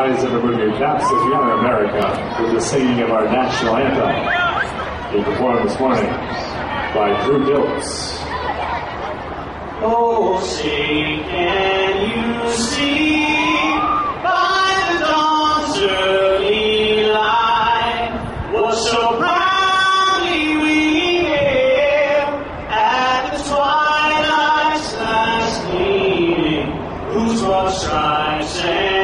rise and remove your caps as we honor America with the singing of our national anthem, being performed this morning by Drew Dilks. Oh, say, can you see by the dawn's early light what so proudly we hailed at the twilight's last gleaming, whose broad stripes and